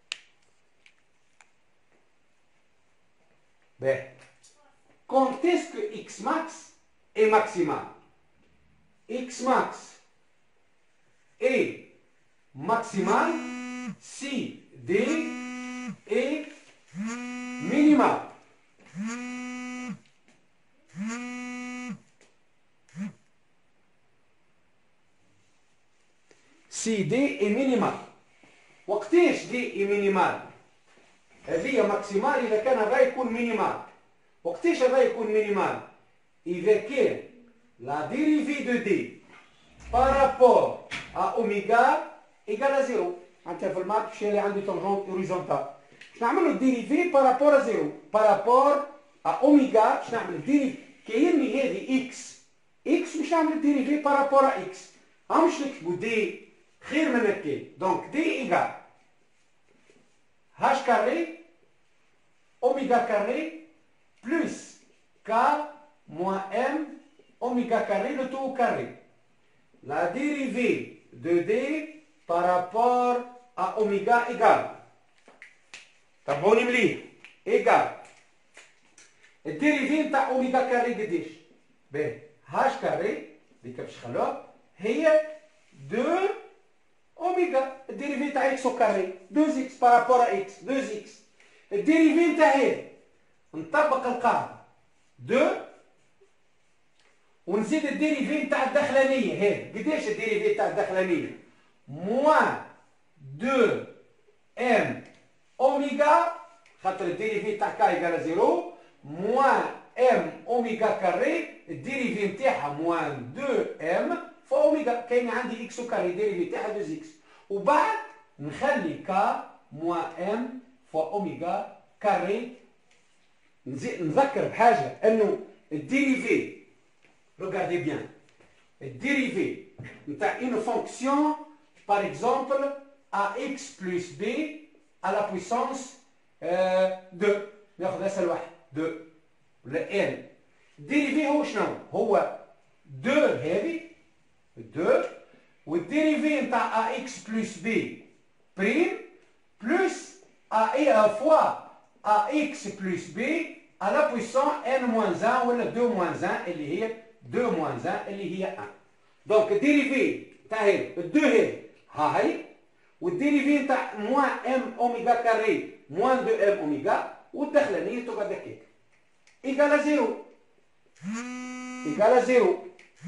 Ben, quand est-ce que x max est maximal? X max est maximal si D est minimal. Si D est minimal. وقتاش دي مينيمال؟ هذه ماكسيمال إذا كان هذا يكون مينيمال. وقتاش هذا يكون مينيمال؟ إذا كان لا ديريفي دو دي بارابور à اوميغا إيكال à زيرو. معناتها في المات باش اللي عندي تونجونت هوريزونتال. باش نعملو ديريفي بارابور à زيرو. بارابور à اوميغا باش نعمل ديريفي كأني هذه إكس. إكس باش نعمل ديريفي بارابور à إكس. ها مش نكتبو دي خير من هكا. دونك دي إيكال h carré oméga carré plus k moins m oméga carré le tout au carré. La dérivée de d par rapport à oméga égale. تابعوني مليح. égale. الديريفي نتاع اوميغا كاري قداش؟ باهي h carré اللي باش نخلوها هي دو اوميغا. الديريفي تاع اكس او كاري اثنين اكس بارابور اكس اثنين اكس. الديريفي تاع هذا نطبق القاعده اثنين ونزيد الديريفي تاع الداخلانيه. هذا قداش الديريفي تاع الداخلانيه؟ موان اثنين ام اوميغا خاطر الديريفي تاع كا ايكال زيرو موان ام اوميغا كاري. الديريفي نتاعها موان اثنين ام فاوميغا. كاين عندي اكس وكاري ديريفي تاعها اثنين اكس. وبعد نخلي كا موان ام فوا اوميغا كاري. نذكر بحاجه انه الديريفي ريغاردي بيان الديريفي نتاع اون فونكسيون par exemple ax plus b à la puissance اثنين. ناخذ اسهل واحد اثنين ولا ان. الديريفي هو شنو؟ هو اثنين هذه اثنين والديريفي نتاع ax plus b بريم بلس a فوا ax plus b à la puissance n moins واحد ولا اثنين moins واحد اللي هي اثنين moins واحد اللي هي واحد. دونك الديريفي تاع هذه اثنين هذه ها هي والديريفي نتاع موان ام اوميغا كاري موان اثنين ام اوميغا والداخلانيه تقعد هكاك ايكال زيرو. ايكال زيرو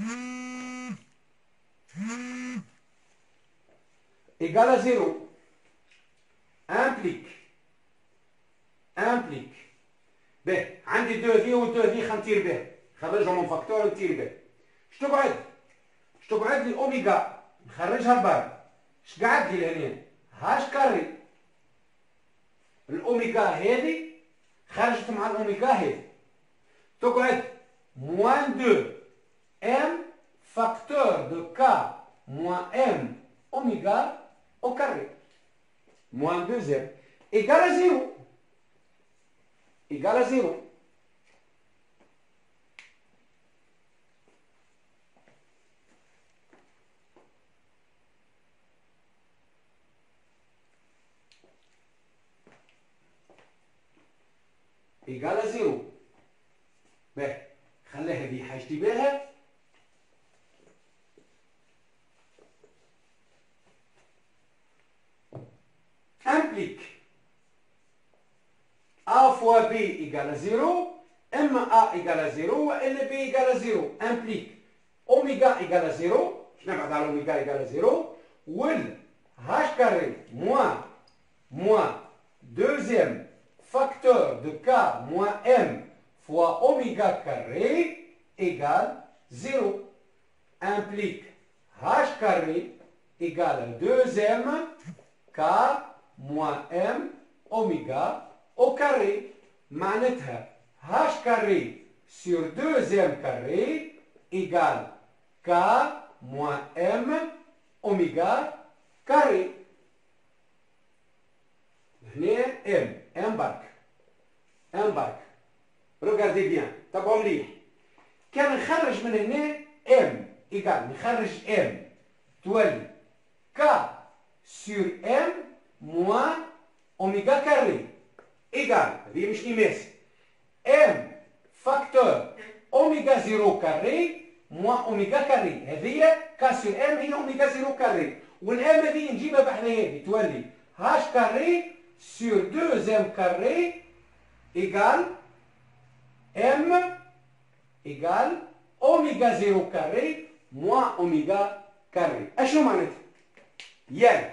égale à zéro implique implique به عندي دو في و دو في خنطير به خرجهم من فاكتور نطير به. اش تقعد؟ اش تقعد لي اوميغا نخرجها لبرا. اش قعد لي لهنا؟ هاش كاري. الاوميغا هذه خرجت مع الاوميغا هذه تقعد موان اثنين ام فاكتور دو كا موان ام اوميغا au carré. Moins deux m égale à zéro. Égale à zéro. إيجال زيرو. باهي خلي هذه حاجتي بها. implique A fois B égale zéro, إما A égale zéro وإلا B égale zéro. implique أوميغا égale zéro، نبعد على أوميغا égale zéro، وال H carré moins moins deuxième facteur de K moins M fois oméga carré égale zéro. Implique H carré égale deuxième K moins M oméga au carré. معناتها H carré sur deuxième carré égale K moins M oméga carré. هنا M M برك M برك. regardez bien تابعوا مليح. كان نخرج من هنا M إيجال نخرج M تولي K sur M moins أوميغا كاري إيجال هذه مش إيماس M فاكتور أوميغا زيرو كاري moins أوميغا كاري. هذه K sur M هي أوميغا زيرو كاري، والام هذه نجيبها بحذا هذه تولي H كاري sur deuxième carré égale M égale oméga zéro carré moins oméga carré. اشنو معناتها؟ يعني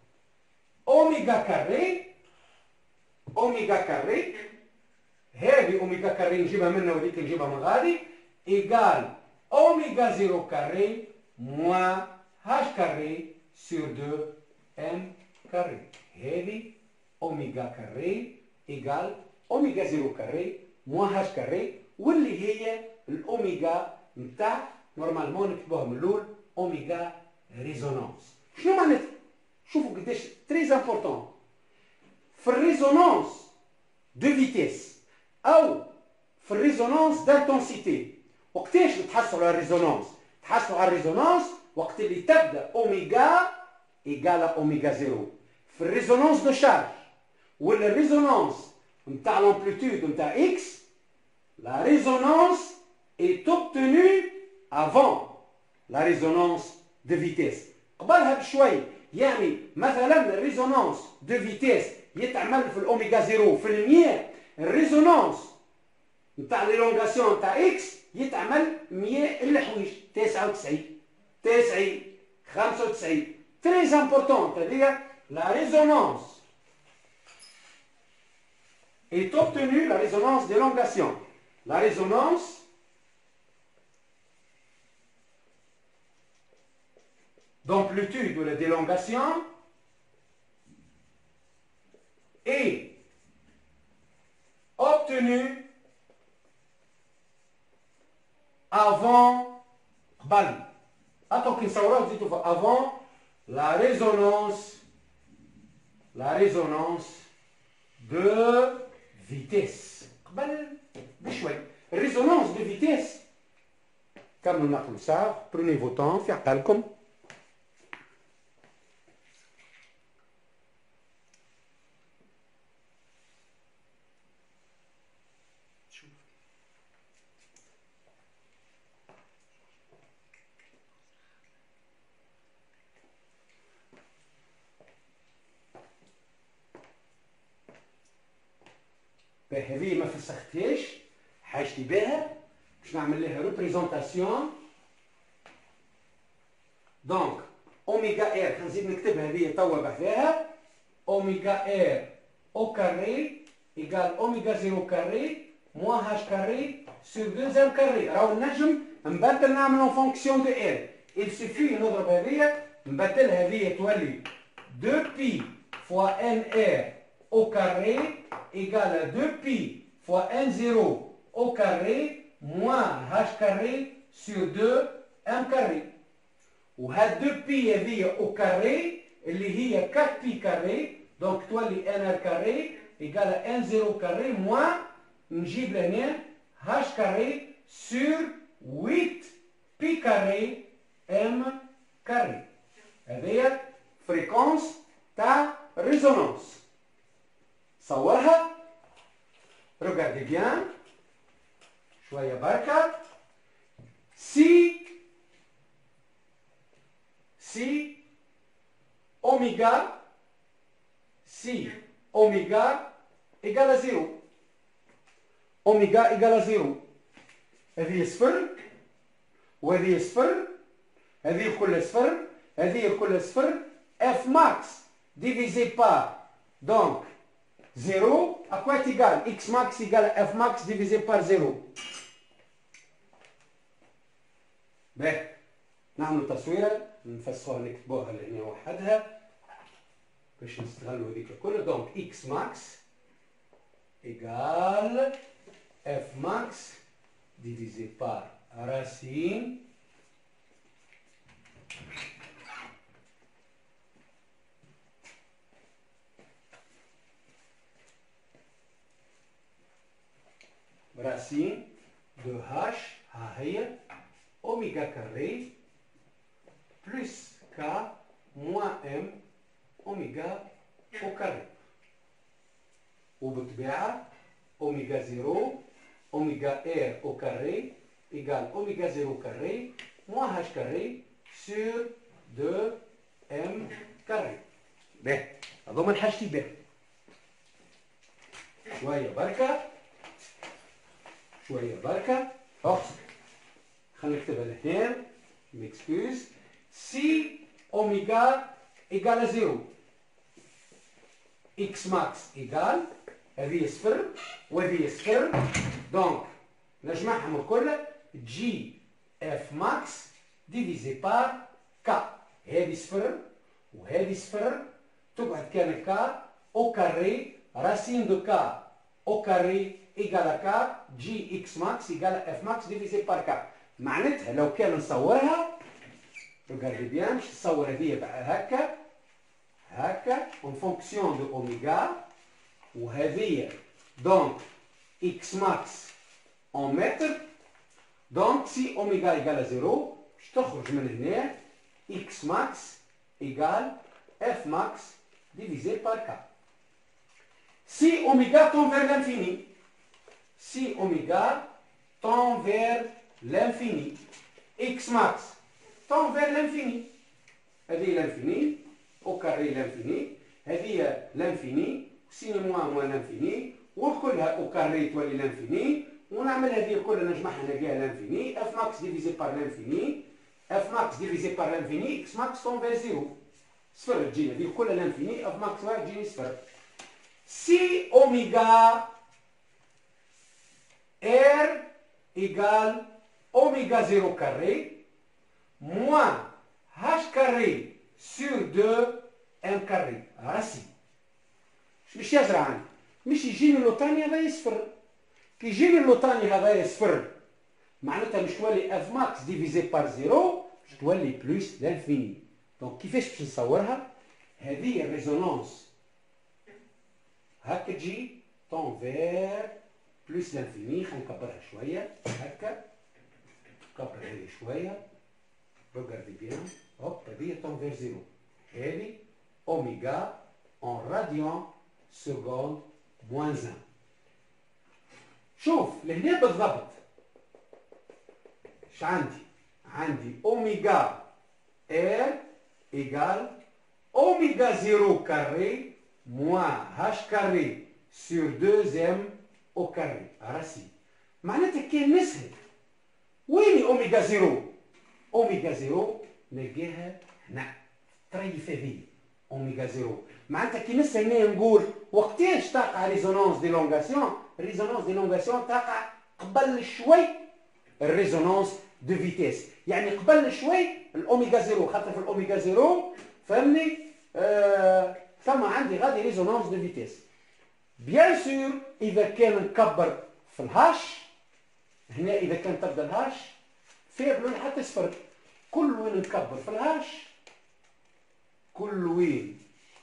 اوميغا كاري اوميغا كاري هذه اوميغا كاري نجيبها منها وهذيك نجيبها من غادي égale اوميغا زيرو كاري moins H carré sur deux M carré. هذه اوميغا كاري ايجال اوميغا زيرو كاري موان هاش كاري، واللي هي الاوميغا نتاع نورمالمون نكتبوها من الاول اوميغا ريزونانس. شنو معناتها؟ شوفوا قداش تري امبورطون في الريزونانس دو فيتيس او في الريزونانس دانتونسيتي. وقتاش نتحصلوا على الريزونانس؟ تحصلوا على الريزونانس وقت اللي تبدا اوميغا ايجال اوميغا زيرو. في الريزونانس دو شارج ولا الريزونانس نتاع l'amplitude نتاع x، la résonance est obtenue avant la résonance de vitesse. قبلها بشوي، يعني مثلا الريزونانس دو فيتيس يتعمل في الاوميغا زيرو في المية، الريزونانس نتاع ليلونغاسيون نتاع x يتعمل مية الا حويج تسعة وتسعين تسعين خمسة وتسعين. تري امبورطونت هذه. La résonance est obtenue, la résonance d'élongation. La résonance d'amplitude ou d'élongation est obtenue avant avant la résonance la résonance de vitesse. قبل بشوي résonance de vitesse. كملوا نقلوا ساعة. prenez vos temps في عقلكم. هذه ما فسختهاش، حاجتي بها باش نعمل لها ريبريزونطاسيون. دونك اوميغا ار نزيد نكتبها هذه توا بحذاها اوميغا ار او كاري ايكال اوميغا زيرو كاري موان هاش كاري سور دوزيام كاري. راهو نجم نبدل نعمل اون فونكسيون دو ار. il suffit نضرب هذه نبدلها هذه تولي deux pi fois nr au carré égale deux pi fois n zéro au carré moins h carré sur deux m carré. وهاد deux pi هذه au carré اللي هي quatre pi carré، دونك تولي nr carré égale n zéro carré moins نجيب لهنا h carré sur huit pi carré m carré. هذه فريكونس تاع ريزونانس. صورها regardez bien شوية بركة سي سي أوميغا سي أوميغا إيجال زيرو أوميغا إيجال زيرو هذه صفر وهذه صفر هذه كلها صفر هذه كلها صفر اف ماكس ديفيزي بار دونك زيرو à quoi est égal x max égale f max divisé par زيرو. باهي نعملوا تصويره نفسخوها نكتبوها لهنا وحدها باش نستغلوا هذيك الكل. دونك x max égale f max divisé par racine racine de h ها هي اوميغا كاري plus k moins m اوميغا au carré وبالطبيعة اوميغا زيرو اوميغا r au carré égale اوميغا زيرو carré moins h carré sur deux m carré. باهي هذوما الحاجتين باهي شوية بركة شوية بركة أخ خلينا نكتبها لهنا ميكسكوز سي أوميغا إيجال زيرو إكس ماكس إيجال هذه صفر وهذه صفر دونك نجمعهم الكل جي اف ماكس ديفيزي بار كا هذه صفر وهذه صفر تقعد كان كا أو كاري راسين دو كا أو كاري إيجال كا جي إكس ماكس إيجال إف ماكس ديفيزي بار كا. معناتها لو كان نصورها ريغاردي بيان باش نصور هذه هكا هكا اون فونكسيون دو أوميغا وهذه دونك إكس ماكس اون متر دونك سي أوميغا إيجال زيرو باش تخرج من هنا إكس ماكس إيجال إف ماكس ديفيزي بار كا. Si oméga tend vers l'infini, si oméga tend vers l'infini, x max tend vers l'infini. هذه l'infini, au carré l'infini, هذه l'infini, سين موان موان l'infini, وكلها au carré تولي l'infini, ونعمل هذه كلها نجمعها نلقاها l'infini, f max divisé par l'infini, f max divisé par l'infini, x max tend vers zéro. صفر تجينا هذه كلها l'infini, f max واحد تجيني صفر. Si oméga r égale oméga zéro carré moins h carré sur deux m carré راسي مش يزرع عندي مش يجيني اللوطاني هذا صفر كي يجيني اللوطاني هذا صفر معناتها مش تولي اف ماكس ديفيزي بار زيرو مش تولي بلوس لانفيني. دونك كيفاش باش نصورها هذه الريزونانس هكا تجي طون فير بلوس لانفيني. خلينا نكبرها شويه هكا نكبر هذه شويه ريغاردي بيان هوب هذه طون فير زيرو هذه اوميغا اون راديان سكوند موان واحد. شوف لهنا بالضبط اش عندي عندي اوميغا ار ايجال اوميغا زيرو كاري moins h carré sur deux m au carré راسي. معناتها كان نسهل وين اوميغا زيرو اوميغا زيرو نلقاها هنا طريف هذه اوميغا زيرو. معناتها كي نسهل هنا نقول وقتاش تقع ريزونانس دي لونغاسيون. ريزونانس دي لونغاسيون تقع قبل شوي الريزونانس دو فيتيس يعني قبل شوي الاوميغا زيرو خاطر في الاوميغا زيرو فهمني آه ثم عندي غادي ريزونانس دو فيتيس. بيان سور اذا كان نكبر في الهاش هنا اذا كان تبدا الهاش فيبلو حتى صفر. كل وين نكبر في الهاش كل وين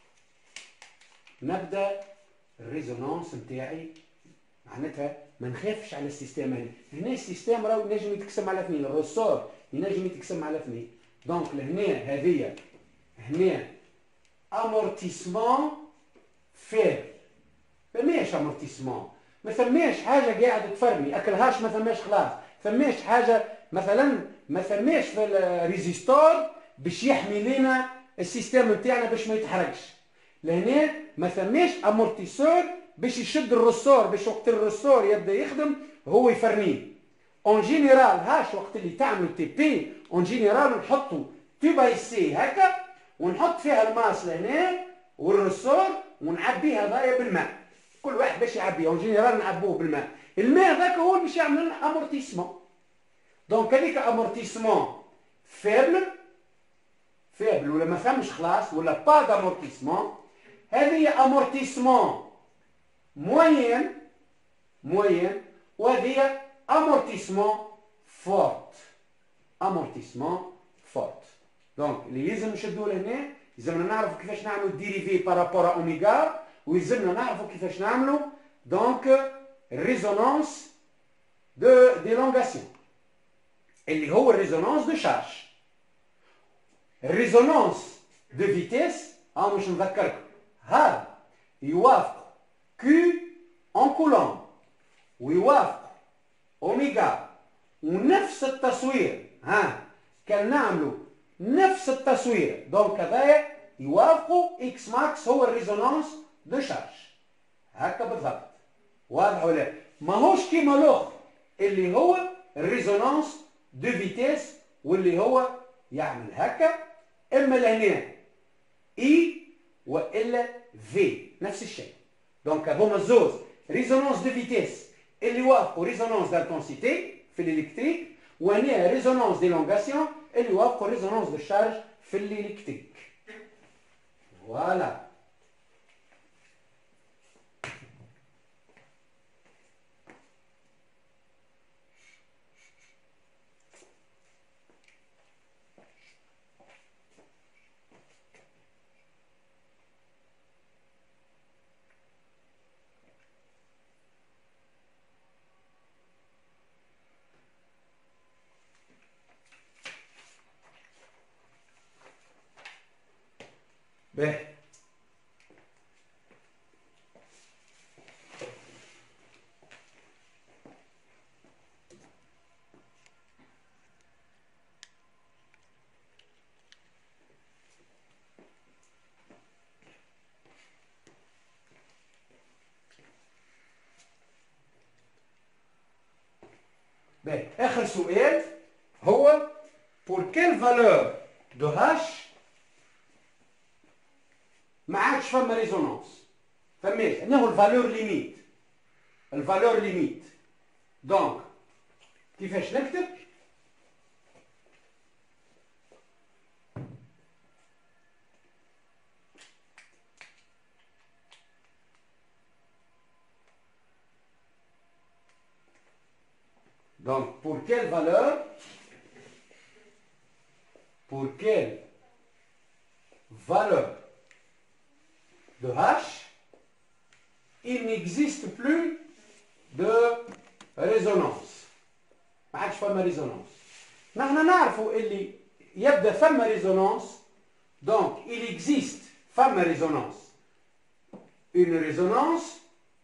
نبدا الريزونانس نتاعي معناتها ما نخافش على السيستم. هنا هنا السيستم راهو ينجم يتقسم على اثنين الرسور ينجم يتقسم على اثنين. دونك لهنا هذه هنا amortissement faible. ماهيش amortissement ما ثماش حاجه قاعده تفرمي اكلهاش، ما ثماش خلاص، ثماش حاجه مثلا ما ثماش في الريزيستور باش يحمي لنا السيستم نتاعنا باش ما يتحرقش. لهنا ما ثماش امورتيسور باش يشد الرسور باش وقت الرسور يبدا يخدم هو يفرميه. اون جينيرال هاش وقت اللي تعملوا تي بي اون جينيرال نحطوا تيوب اي سي هكا ونحط فيها الماس لهنا والرسور ونعبيه هذايا بالماء، كل واحد باش يعبيه اون جينيرال نعبوه بالماء. الماء هذاك هو اللي باش يعمل لنا امورتيسمون. دونك هذيك امورتيسمون فيبل فيبل ولا ما فهمش خلاص ولا با دامورتيسمون. هذه امورتيسمون موين موين وهذه امورتيسمون فورت امورتيسمون فورت. دونك اللي يلزم نشدو لهنا يلزمنا نعرفوا كيفاش نعملوا ديريفي بارابور اوميغا، ويلزمنا نعرفوا كيفاش نعملوا دونك ريزونانس دو ديلونغاسيون اللي هو الريزونانس دو شارج. الريزونانس دو فيتيس ها مش نذكركم هذا يوافق كيو اون كولوم ويوافق اوميغا، ونفس التصوير ها كان نعملوا نفس التصوير. دونك هذايا يوافقوا اكس ماكس هو الريزونانس دو شارج هكا بالضبط. واضح ولا ماهوش كيما الاخر اللي هو الريزونانس دو فيتيس واللي هو يعمل هكا اما لهنا اي والا في نفس الشيء. دونك هذوما الزوز ريزونانس دو فيتيس اللي يوافقوا ريزونانس دالتونسيتي في الالكتريك، وهنا ريزونانس ديلونغاسيون اللي يوافقوا ريزونانس دو شارج في الالكتريك. فوالا. به به آخر سؤال هو pour quelle valeur de H ما عادش فما ريزونانس. فماش انه الفالور ليميت الفالور ليميت. دونك كيفاش نكتب؟ Donc, pour quelle valeur, pour quelle valeur de H, il n'existe plus de résonance. ما عادش فما ريزونانس. نحن نعرفوا اللي يبدا ثم ريزونانس. Donc, il existe فما ريزونانس. Une résonance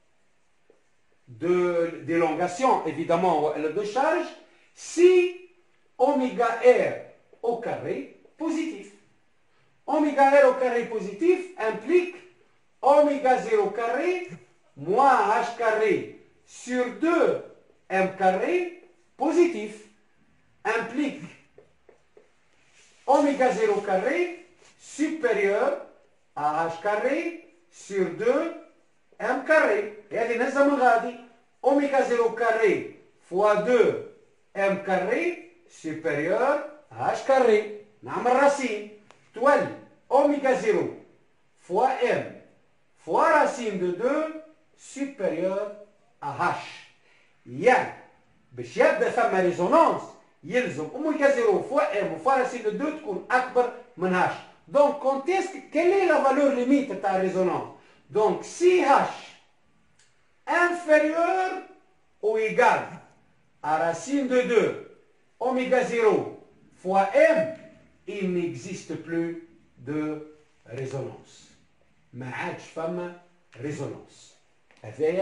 de d'élongation, évidemment, de charge, si oméga R au carré positif. Oméga R au carré positif implique oméga zéro carré moins H carré sur deux M carré positif implique oméga zéro carré supérieur à H carré sur deux M carré. يعني نزم غادي oméga zéro carré fois deux M carré supérieur à H carré. نعمل راسين تولي oméga zéro fois M fois racine de deux supérieur à H. يعني باش يبدا ثم ريزونانس يلزم oméga zéro fois M fois racine de deux تكون أكبر من H. Donc, quand est-ce que, quelle est la valeur limite de ta résonance? Donc, si H inférieur ou égal à racine de deux oméga zéro fois M, il n'existe plus de résonance. ما عادش فما résonance. هذايا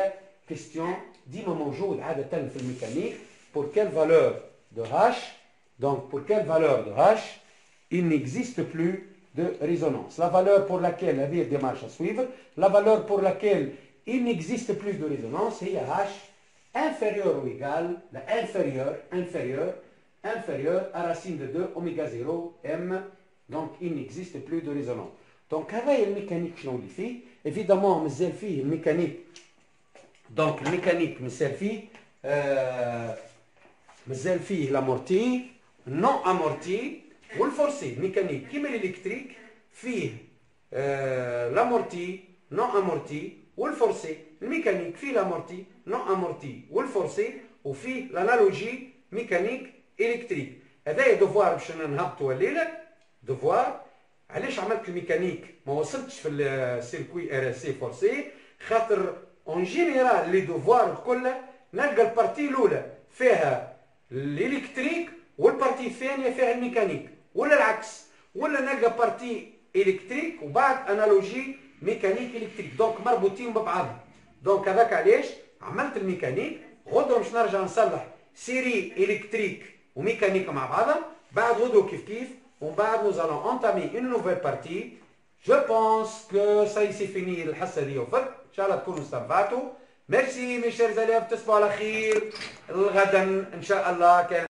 question ديما موجود عادة في الميكانيك. pour quelle valeur de H, donc pour quelle valeur de H il n'existe plus de résonance. La valeur pour laquelle la vie démarche à suivre, la valeur pour laquelle il n'existe plus de résonance, هي H inférieur ou égal, la inférieur, inférieur, inférieur à racine de deux oméga zéro m, donc il n'existe plus de résonance. Donc هذا هي الميكانيك شنو اللي فيه. évidemment مازال فيه الميكانيك، donc الميكانيك مازال فيه آه مازال فيه لامورتي نون امورتي والفورسي. الميكانيك كيما الالكتريك فيه آه لامورتي نون امورتي والفورسي. الميكانيك فيه لامورتي نون امورتي والفورسي، وفيه الانالوجي ميكانيك الكتريك. هذايا دوفوار باش نهبطوا الليله. دوفوار علاش عملت الميكانيك ما وصلتش في السيركوي ار اس سي فورسي، خاطر اون جينيرال لي دوفوار كلها نلقى البارتي الاولى فيها الالكتريك والبارتي الثانيه فيها الميكانيك، ولا العكس، ولا نلقى بارتي الكتريك وبعد انالوجي ميكانيك الكتريك، دونك مربوطين ببعضهم. دونك هذاك علاش عملت الميكانيك. غدوه باش نرجع نصلح سيري الكتريك وميكانيك مع بعضها، بعد غدوه كيف كيف، ومن بعد nous allons entamer une nouvelle partie. Je pense que ça y c'est fini الحصه دي وفات. ان شاء الله تكونوا استمتعتوا. ميرسي مي شيرز élèves، تصبحوا على خير. غدا ان شاء الله كان